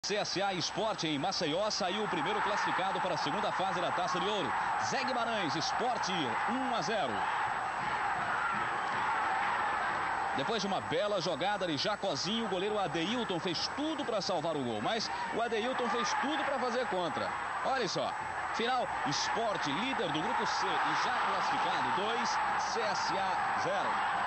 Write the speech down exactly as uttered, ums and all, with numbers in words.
C S A Sport em Maceió saiu o primeiro classificado para a segunda fase da Taça de Ouro. Zé Guimarães, Sport um a zero. Depois de uma bela jogada de Jacozinho, o goleiro Adeilton fez tudo para salvar o gol. Mas o Adeilton fez tudo para fazer contra. Olha só. Final, Sport líder do grupo C e já classificado, dois, C S A zero.